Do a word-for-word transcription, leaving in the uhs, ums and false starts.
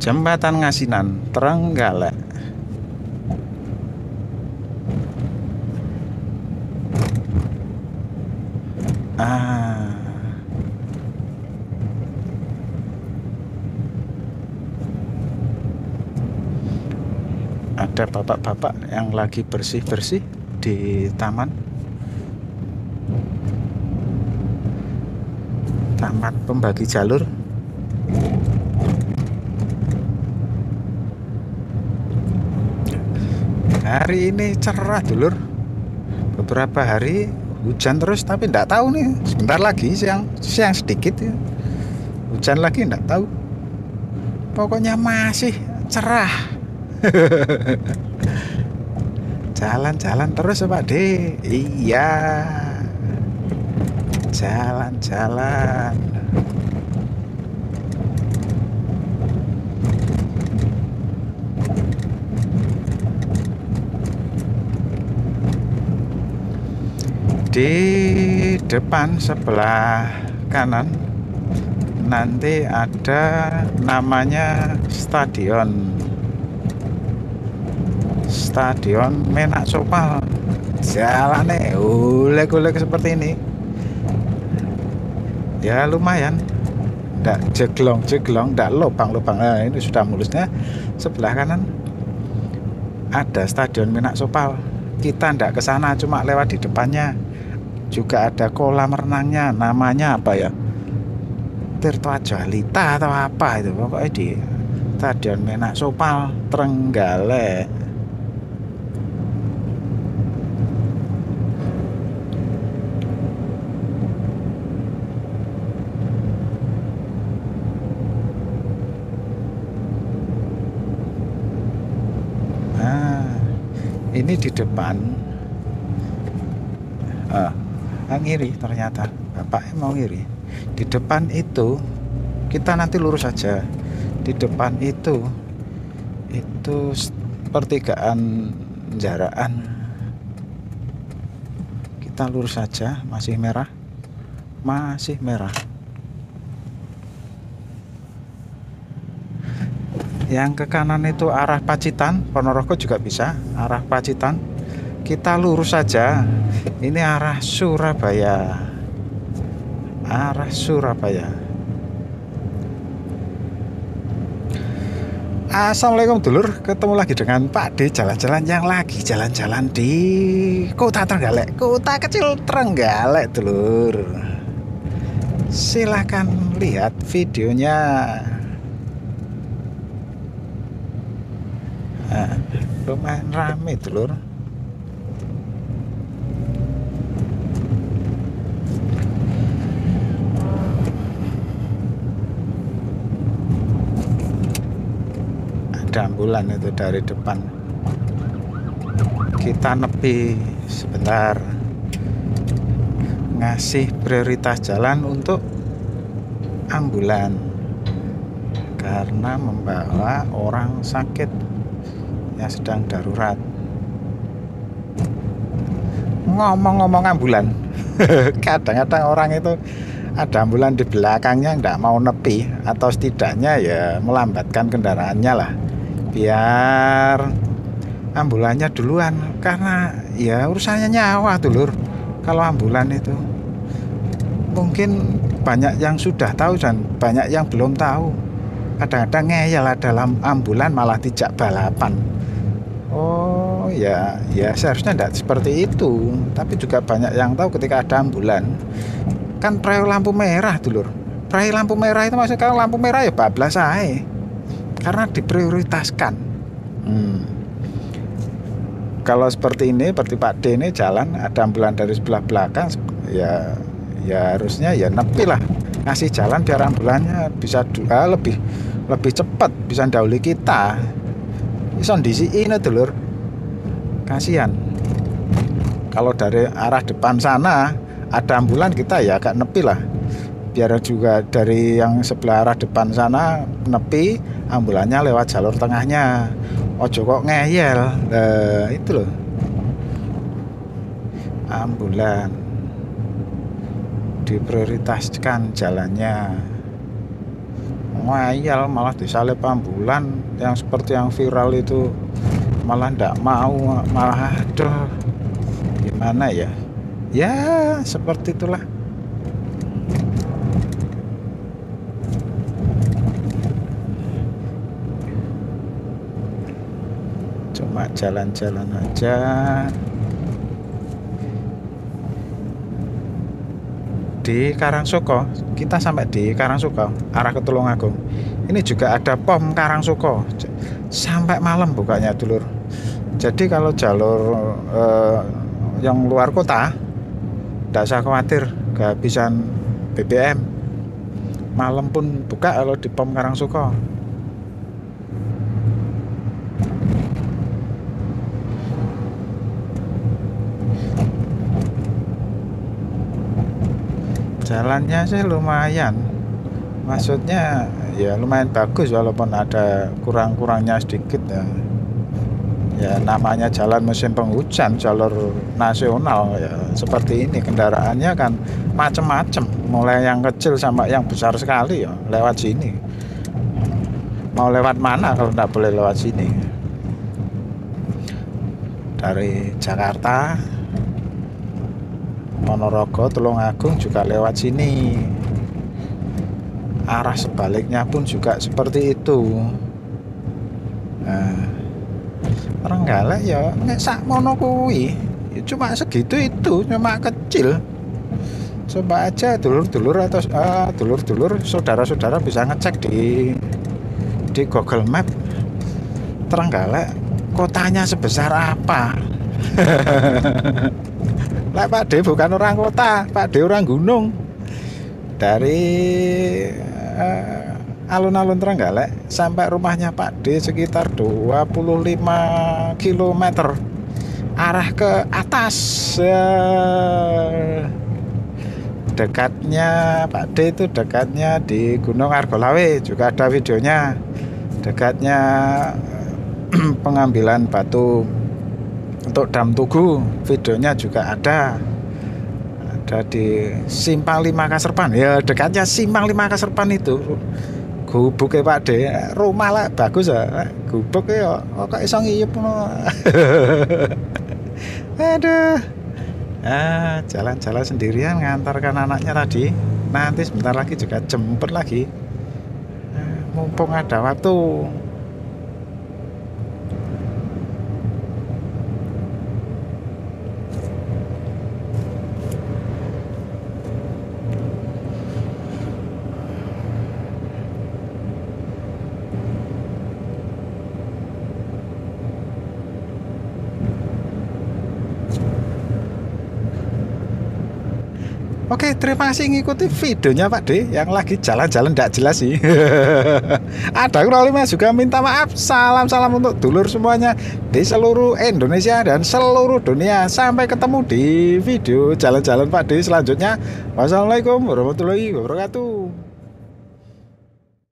Jembatan Ngasinan, Trenggalek. Ah. Ada bapak-bapak yang lagi bersih-bersih di taman. Taman pembagi jalur. Hari ini cerah, dulur. Beberapa hari hujan terus, tapi enggak tahu nih. Sebentar lagi siang, siang sedikit ya. Hujan lagi enggak tahu. Pokoknya masih cerah. Jalan-jalan terus Pak De. Iya. Jalan-jalan. Di depan sebelah kanan nanti ada namanya stadion Stadion Menak Sopal. Jalannya ulek-ulek seperti ini. Ya lumayan, ndak jeglong-jeglong, ndak lubang-lubang. Nah, ini sudah mulusnya. Sebelah kanan ada Stadion Menak Sopal. Kita ndak ke sana, cuma lewat di depannya. Juga ada kolam renangnya, namanya apa ya? Tirta Jalita atau apa itu, pokoknya di Stadion Menak Sopal, Trenggalek. Nah, ini di depan. Ah, ngiri ternyata, bapaknya mau ngiri. Di depan itu kita nanti lurus saja. Di depan itu itu pertigaan Jaraan. Kita lurus saja, masih merah. Masih merah. Yang ke kanan itu arah Pacitan, Ponorogo juga bisa, arah Pacitan. Kita lurus saja. Ini arah Surabaya. Arah Surabaya. Assalamualaikum dulur, ketemu lagi dengan Pak D, jalan-jalan yang lagi jalan-jalan di Kota Trenggalek, kota kecil Trenggalek dulur. Silahkan lihat videonya. Nah, lumayan rame dulur. Ambulan itu dari depan. Kita nepi sebentar, ngasih prioritas jalan untuk ambulan karena membawa orang sakit yang sedang darurat. Ngomong-ngomong ambulan, kadang-kadang orang itu ada ambulan di belakangnya nggak mau nepi, atau setidaknya ya melambatkan kendaraannya lah, biar ambulannya duluan, karena ya urusannya nyawa dulur. Kalau ambulan itu mungkin banyak yang sudah tahu dan banyak yang belum tahu. Kadang-kadang ngeyel dalam ambulan malah dijak balapan. Oh ya, ya seharusnya tidak seperti itu. Tapi juga banyak yang tahu ketika ada ambulan kan preo lampu merah dulur. Preo lampu merah itu maksudnya kalau lampu merah ya bablas aja, karena diprioritaskan. hmm. Kalau seperti ini, seperti Pak D ini jalan, ada ambulan dari sebelah belakang, ya ya harusnya ya nepi lah, ngasih jalan biar ambulannya bisa uh, lebih lebih cepat, bisa mendahului kita. Ison disi ini dulur, kasihan. Kalau dari arah depan sana ada ambulan, kita ya agak nepi lah, biar juga dari yang sebelah arah depan sana nepi, ambulannya lewat jalur tengahnya. Ojo kok ngeyel. Nah, itu loh, ambulan diprioritaskan jalannya. ngayal malah disalip ambulan yang seperti yang viral itu, malah ndak mau, malah aduh gimana ya, ya seperti itulah. Cuma jalan-jalan aja di Karangsuko. Kita sampai di Karangsuko arah ke Tulungagung. Ini juga ada pom Karangsuko, sampai malam bukanya dulur. Jadi kalau jalur eh, yang luar kota tidak usah khawatir kehabisan B B M, malam pun buka kalau di pom Karangsuko. Jalannya sih lumayan, maksudnya ya lumayan bagus walaupun ada kurang-kurangnya sedikit ya. Ya namanya jalan musim penghujan, jalur nasional ya seperti ini, kendaraannya kan macem-macem, mulai yang kecil sampai yang besar sekali ya lewat sini. Mau lewat mana kalau tidak boleh lewat sini? Dari Jakarta, Ponorogo, Tulungagung juga lewat sini. Arah sebaliknya pun juga seperti itu. Nah, Trenggalek ya nek sak mono kuwi ya cuma segitu itu, cuma kecil. Coba aja dulur-dulur atau uh, dulur-dulur saudara-saudara bisa ngecek di di Google Map Trenggalek kotanya sebesar apa. Lah Pak D bukan orang kota, Pak D orang gunung. Dari uh, alun-alun Trenggalek sampai rumahnya Pak D sekitar dua puluh lima kilometer arah ke atas. Uh, dekatnya Pak D itu dekatnya di Gunung Argolawe, juga ada videonya. Dekatnya pengambilan batu untuk Dam Tugu, videonya juga ada. Ada di Simpang Lima Kaserpan. Ya dekatnya Simpang Lima Kaserpan itu. Gubuknya Pak D, rumah lah bagus ya. Gubuknya ya kok iso ngiyup. Aduh. Ah, jalan-jalan sendirian ngantarkan anaknya tadi. Nanti sebentar lagi juga jemput lagi. Mumpung ada waktu. Oke, terima kasih ngikuti videonya Pak D yang lagi jalan-jalan tidak jelas sih. Ada kurang juga minta maaf. Salam-salam untuk dulur semuanya di seluruh Indonesia dan seluruh dunia. Sampai ketemu di video jalan-jalan Pak D selanjutnya. Wassalamualaikum warahmatullahi wabarakatuh.